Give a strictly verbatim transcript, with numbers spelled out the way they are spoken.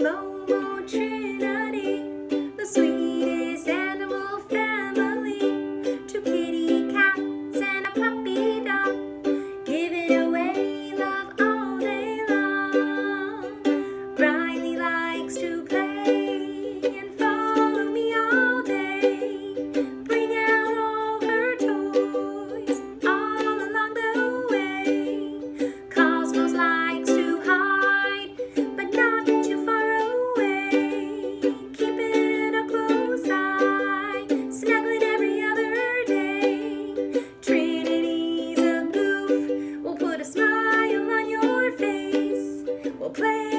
Momo Trinity, the sweetest animal family. Two kitty cats and a puppy dog, giving away love all day long. Riley likes to play and follow me all day. Bring out all her toys all along the way. Cosmos likes to hide, but not too far away. Keeping a close eye, snuggling every other day. Trinity's a goof, will put a smile on your face. We'll play